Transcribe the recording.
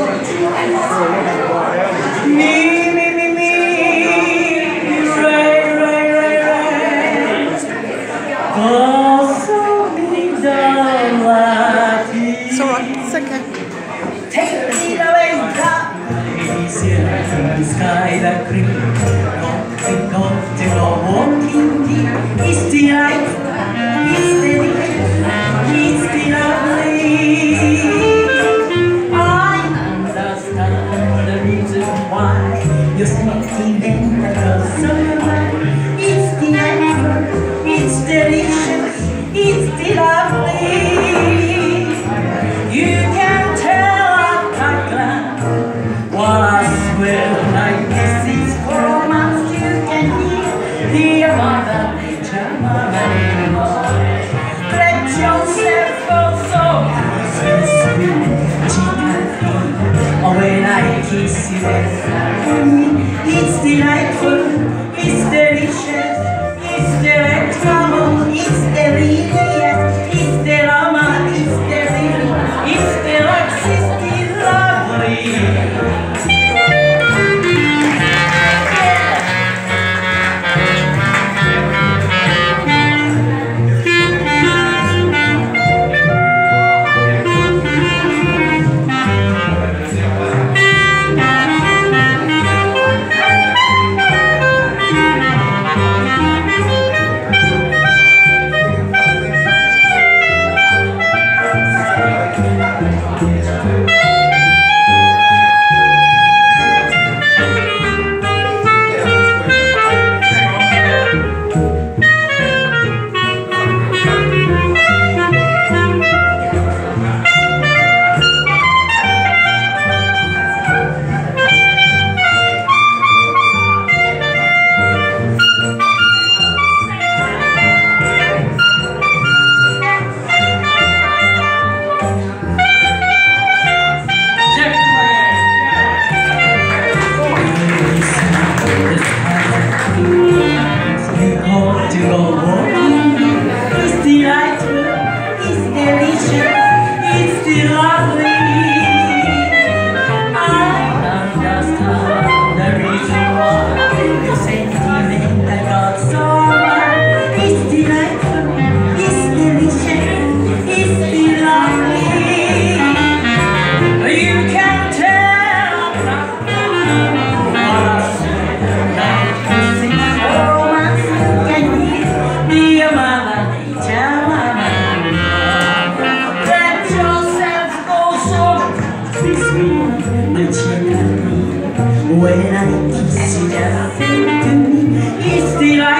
It's okay. Take me away, the sky that green. To go walking deep. It's delightful, it's delicious, it's delovely. I understand the reason why you're sentimental so much. It's delightful, it's delicious, it's delovely. You can tell at a glance what I swear like this is for romance. You can hear the mother nature, let yourself go so sweet, or when I kiss you, it's delightful, it's delicious, it's delectable, it's delicious, it's delama, it's delicious, it's deluxe, it's lovely. When I kiss you, just say to me, it's still